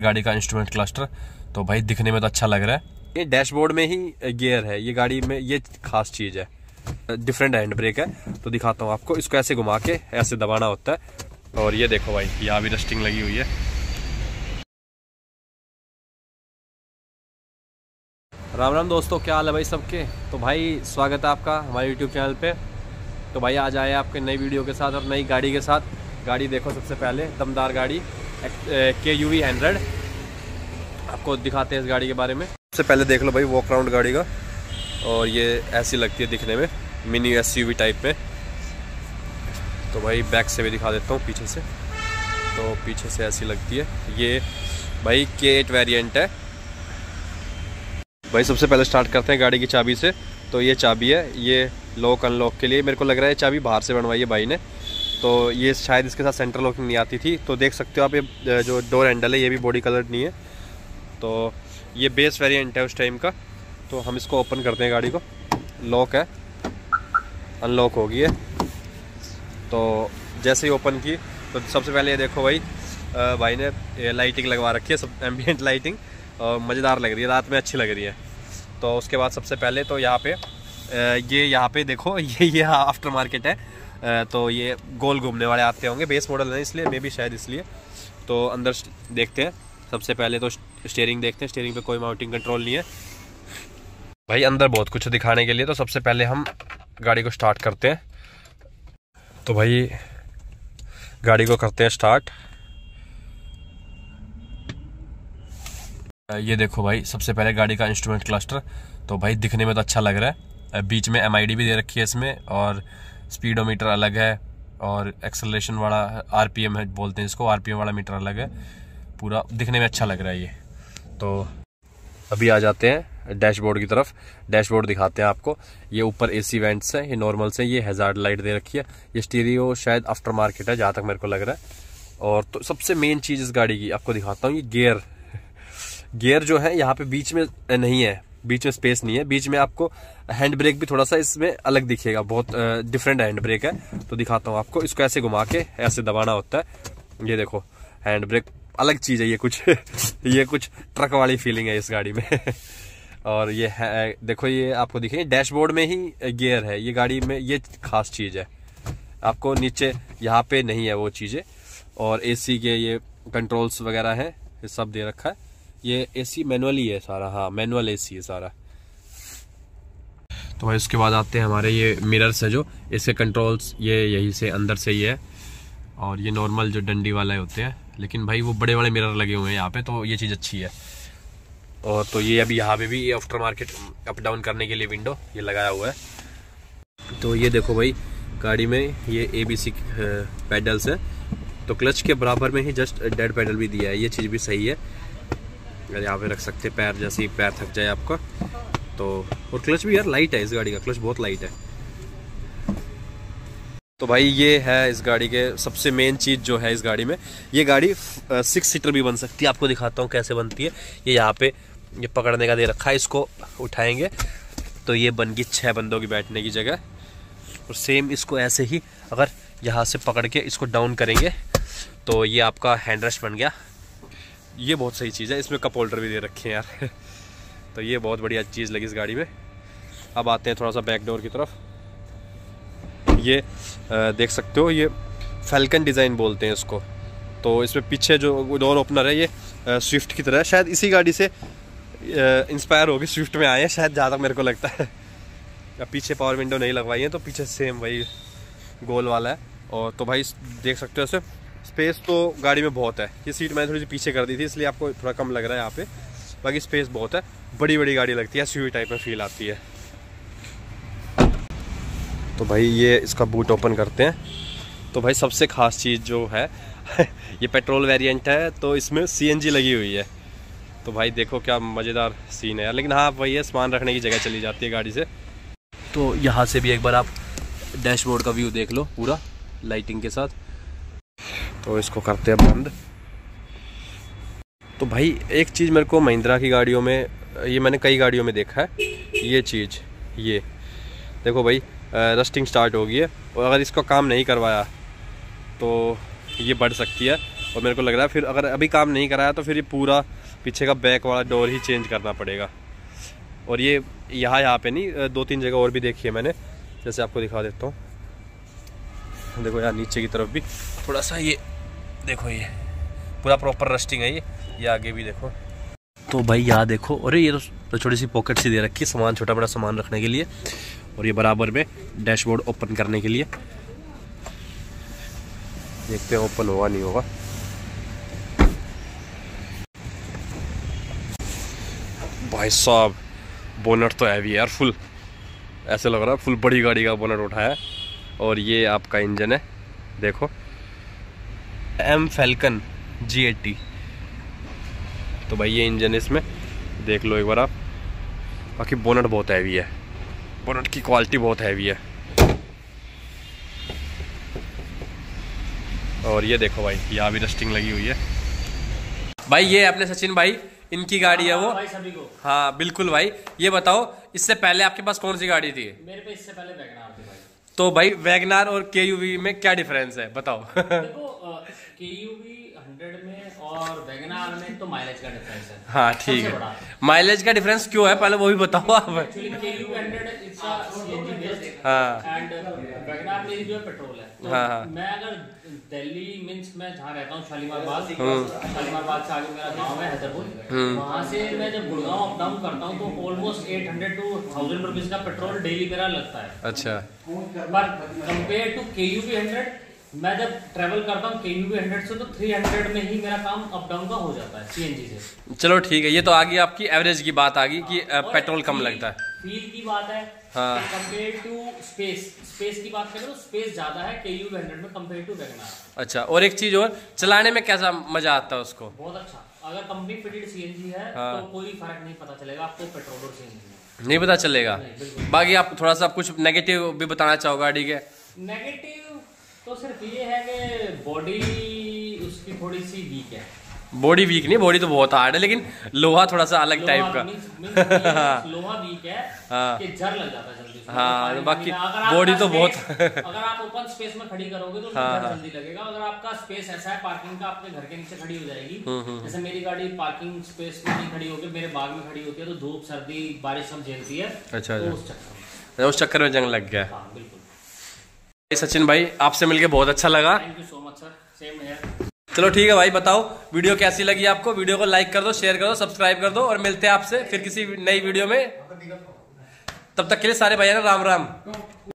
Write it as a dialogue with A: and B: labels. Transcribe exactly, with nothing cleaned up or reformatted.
A: गाड़ी का instrument cluster. तो भाई दिखने में तो अच्छा लग रहा है। ये डैशबोर्ड में ही गियर है ये गाड़ी में, ये खास चीज़ है। डिफरेंट हैंड ब्रेक है। तो दिखाता हूँ आपको, इसको ऐसे घुमा के ऐसे दबाना होता है। और ये देखो भाई, यहाँ भी रस्टिंग लगी हुई है। राम राम दोस्तों, क्या हाल है भाई सबके। तो भाई स्वागत है आपका हमारे यूट्यूब चैनल पे। तो भाई आज आए आपके नई वीडियो के साथ और नई गाड़ी के साथ। गाड़ी देखो, सबसे पहले दमदार गाड़ी के यू वी हंड्रेड, आपको दिखाते हैं इस गाड़ी के बारे में। सबसे पहले देख लो भाई वॉक राउंड गाड़ी का। और ये ऐसी लगती है दिखने में, mini S U V type में। तो भाई बैक से भी दिखा देता हूँ, पीछे से। तो पीछे से ऐसी लगती है। ये भाई के एट वेरिएंट है। भाई सबसे पहले स्टार्ट करते हैं गाड़ी की चाबी से। तो ये चाबी है, ये लॉक अनलॉक के लिए। मेरे को लग रहा है चाबी बाहर से बनवाई है भाई ने। तो ये शायद इसके साथ सेंटर लॉकिंग नहीं आती थी। तो देख सकते हो आप, ये जो डोर हैंडल है ये भी बॉडी कलर नहीं है। तो ये बेस वेरिएंट है उस टाइम का। तो हम इसको ओपन करते हैं गाड़ी को। लॉक है, अनलॉक हो गई है। तो जैसे ही ओपन की तो सबसे पहले ये देखो भाई, भाई ने लाइटिंग लगवा रखी है, सब एम्बियंट लाइटिंग, और मज़ेदार लग रही है, रात में अच्छी लग रही है। तो उसके बाद सबसे पहले तो यहाँ पे ये यहाँ पे देखो, ये ये आफ्टर मार्केट है। तो ये गोल घूमने वाले आते होंगे, बेस मॉडल है इसलिए, मे भी शायद इसलिए। तो अंदर देखते हैं। सबसे पहले तो स्टीयरिंग देखते हैं। स्टीयरिंग पे कोई माउंटिंग कंट्रोल नहीं है भाई। अंदर बहुत कुछ दिखाने के लिए। तो सबसे पहले हम गाड़ी को स्टार्ट करते हैं। तो भाई गाड़ी को करते हैं स्टार्ट। ये देखो भाई, सबसे पहले गाड़ी का इंस्ट्रूमेंट क्लस्टर। तो भाई दिखने में तो अच्छा लग रहा है। बीच में एम आई डी भी दे रखी है इसमें, और स्पीडोमीटर अलग है, और एक्सेलरेशन वाला आर पी एम है बोलते हैं इसको, आर पी एम वाला मीटर अलग है। पूरा दिखने में अच्छा लग रहा है ये। तो अभी आ जाते हैं डैशबोर्ड की तरफ। डैशबोर्ड दिखाते हैं आपको। ये ऊपर एसी वेंट्स हैं, ये नॉर्मल्स हैं, ये हैजार्ड लाइट दे रखी है। ये स्टीरियो शायद आफ्टर मार्केट है जहाँ तक मेरे को लग रहा है। और तो सबसे मेन चीज़ इस गाड़ी की आपको दिखाता हूँ, ये गियर। गियर जो है यहाँ पे बीच में नहीं है, बीच में स्पेस नहीं है। बीच में आपको हैंड ब्रेक भी थोड़ा सा इसमें अलग दिखेगा, बहुत डिफरेंट हैंड ब्रेक है। तो दिखाता हूँ आपको, इसको ऐसे घुमा के ऐसे दबाना होता है। ये देखो हैंड ब्रेक अलग चीज़ है ये कुछ ये कुछ ट्रक वाली फीलिंग है इस गाड़ी में और ये है, देखो ये आपको दिखेंगे डैशबोर्ड में ही गियर है ये गाड़ी में, ये खास चीज़ है। आपको नीचे यहाँ पे नहीं है वो चीज़ें। और एसी के ये कंट्रोल्स वगैरह हैं, ये सब दे रखा है। ये एसी मैनुअली है सारा, हाँ मैनुअल एसी है सारा। तो भाई उसके बाद आते हैं हमारे ये मिरर्स है, जो इसके कंट्रोल्स ये यहीं से अंदर से ही है। और ये नॉर्मल जो डंडी वाले होते हैं, लेकिन भाई वो बड़े बड़े मिरर लगे हुए हैं यहाँ पे, तो ये चीज़ अच्छी है। और तो ये अभी यहाँ पे भी ये आफ्टर मार्केट अप डाउन करने के लिए विंडो ये लगाया हुआ है। तो ये देखो भाई गाड़ी में ये ए बी सी पैडल्स है। तो क्लच के बराबर में ही जस्ट डेड पैडल भी दिया है, ये चीज़ भी सही है। यहाँ पे रख सकते हैं पैर, जैसे ही पैर थक जाए आपका तो। और क्लच भी यार लाइट है, इस गाड़ी का क्लच बहुत लाइट है। तो भाई ये है इस गाड़ी के सबसे मेन चीज़ जो है इस गाड़ी में। ये गाड़ी सिक्स सीटर भी बन सकती है, आपको दिखाता हूँ कैसे बनती है। ये यहाँ पे ये पकड़ने का दे रखा है, इसको उठाएंगे तो ये बन गई छः बंदों की बैठने की जगह। और सेम इसको ऐसे ही अगर यहाँ से पकड़ के इसको डाउन करेंगे तो ये आपका हैंड रेस्ट बन गया। ये बहुत सही चीज़ है, इसमें कप होल्डर भी दे रखे हैं यार तो ये बहुत बढ़िया चीज़ लगी इस गाड़ी में। अब आते हैं थोड़ा सा बैक डोर की तरफ। ये आ, देख सकते हो, ये फैल्कन डिज़ाइन बोलते हैं इसको। तो इसमें पीछे जो डोर ओपनर है ये आ, स्विफ्ट की तरह है, शायद इसी गाड़ी से इंस्पायर होगी स्विफ्ट में आए हैं शायद, जहाँ तक मेरे को लगता है। अब पीछे पावर विंडो नहीं लगवाई है, तो पीछे सेम वही गोल वाला है। और तो भाई देख सकते हो ऐसे स्पेस तो गाड़ी में बहुत है। ये सीट मैंने थोड़ी सी पीछे कर दी थी, इसलिए आपको थोड़ा कम लग रहा है यहाँ पे, बाकी स्पेस बहुत है। बड़ी बड़ी गाड़ी लगती है, एसयूवी टाइप में फील आती है। तो भाई ये इसका बूट ओपन करते हैं। तो भाई सबसे खास चीज़ जो है ये पेट्रोल वेरिएंट है, तो इसमें सीएनजी लगी हुई है। तो भाई देखो क्या मज़ेदार सीन है यार। लेकिन हाँ वही है, सामान रखने की जगह चली जाती है गाड़ी से। तो यहाँ से भी एक बार आप डैशबोर्ड का व्यू देख लो पूरा लाइटिंग के साथ। तो इसको करते हैं बंद। तो भाई एक चीज़ मेरे को महिंद्रा की गाड़ियों में, ये मैंने कई गाड़ियों में देखा है, ये चीज़ ये देखो भाई रस्टिंग स्टार्ट हो गई है। और अगर इसको काम नहीं करवाया तो ये बढ़ सकती है। और मेरे को लग रहा है फिर अगर अभी काम नहीं कराया तो फिर ये पूरा पीछे का बैक वाला डोर ही चेंज करना पड़ेगा। और ये यहाँ यहाँ पे नहीं, दो तीन जगह और भी देखी है मैंने, जैसे आपको दिखा देता हूँ। देखो यार नीचे की तरफ भी थोड़ा सा ये देखो, ये पूरा प्रॉपर रस्टिंग है। ये ये आगे भी देखो। तो भाई यहाँ देखो, अरे ये तो छोटी सी पॉकेट सी दे रखी है सामान, छोटा बड़ा सामान रखने के लिए। और ये बराबर में डैशबोर्ड ओपन करने के लिए। देखते हैं ओपन होगा नहीं होगा। भाई साहब बोनट तो हैवी है यार, फुल ऐसे लग रहा है फुल बड़ी गाड़ी का बोनट उठाया है। और ये आपका इंजन है देखो, एम फैल्कन जी एट्टी। तो भाई ये इंजन इसमें देख लो एक बार आप। बाकी बोनट बहुत हैवी है, बोनट की क्वालिटी बहुत हैवी है। और ये देखो भाई यहाँ भी रस्टिंग लगी हुई है। भाई ये अपने सचिन भाई, इनकी गाड़ी है वो।
B: भाई सभी को।
A: हाँ बिल्कुल भाई। ये बताओ इससे पहले आपके पास कौन सी गाड़ी थी?
B: मेरे पे इससे पहले वैगनार थी भाई।
A: तो भाई वैगनार और के यू वी में क्या डिफरेंस है बताओ?
B: देखो के यू वी हंड्रेड में और वैगनार में तो माइलेज का डिफरेंस है।
A: हाँ ठीक है, माइलेज का डिफरेंस क्यों है पहले वो भी बताओ आप।
B: Actually K U V hundred it's a CNG based,
A: हाँ
B: एंड वैगनार मेरी जो है पेट्रोल है। तो
A: हाँ, हाँ।
B: मैं अगर दिल्ली मींस मैं जहाँ रहता हूँ शालीमार बाग, शालीमार बाग से आगे मेरा गांव है हैदरपुर, वहाँ से मैं जब गुड़गांव अप डाउन करता हूँ तो almost eight hundred to thousand rupees का पेट्रोल डेली मेरा लगता है।
A: अच्छा।
B: पर compare to K U V hundred, मैं जब ट्रेवल करता हूँ के यू वी हंड्रेड से तो थ्री हंड्रेड में ही मेरा काम अप डाउन का हो जाता है सीएनजी से।
A: चलो ठीक है, ये तो आ गई आपकी एवरेज की बात आ गई कि पेट्रोल कम लगता है।
B: फील की बात है
A: हाँ।
B: कंपेयर टू स्पेस, स्पेस की बात करें तो स्पेस ज्यादा है के यू वी हंड्रेड में कंपेयर टू वैगनार।
A: अच्छा, और एक चीज और, चलाने में कैसा मजा आता है उसको?
B: बहुत अच्छा। अगर कंपनी फिटेड सीएनजी है
A: हाँ।
B: तो कोई फर्क नहीं पता चलेगा आपको पेट्रोल और सीएनजी में,
A: नहीं पता चलेगा। बाकी आप थोड़ा सा कुछ नेगेटिव भी बताना चाहो गाड़ी के?
B: नेगेटिव तो सिर्फ ये है कि बॉडी उसकी थोड़ी सी वीक है।
A: बॉडी वीक नहीं, बॉडी तो बहुत हार्ड है, लेकिन लोहा थोड़ा सा अलग टाइप का।
B: लोहा वीक है
A: हाँ।
B: कि जर लग जाता है जल्दी।
A: हाँ, बाकी बॉडी तो बहुत।
B: अगर आप ओपन स्पेस में खड़ी करोगे तो
A: हाँ,
B: जर जल्दी लगेगा। अगर आपका स्पेस ऐसा है पार्किंग का, आपके घर के नीचे खड़ी हो जाएगी, जैसे मेरी गाड़ी पार्किंग स्पेस में नहीं खड़ी होकर मेरे बाग में खड़ी होती है तो धूप सर्दी बारिश सब झेलती है।
A: अच्छा,
B: तो उस चक्कर में
A: उस चक्कर में जंग लग गया।
B: हाँ बिल्कुल।
A: सचिन भाई आपसे मिलके बहुत अच्छा लगा।
B: Thank you so much sir, same है।
A: चलो ठीक है भाई, बताओ वीडियो कैसी लगी आपको? वीडियो को लाइक कर दो, शेयर कर दो, सब्सक्राइब कर दो, और मिलते हैं आपसे फिर किसी नई वीडियो में। तब तक के लिए सारे भाई ना राम राम।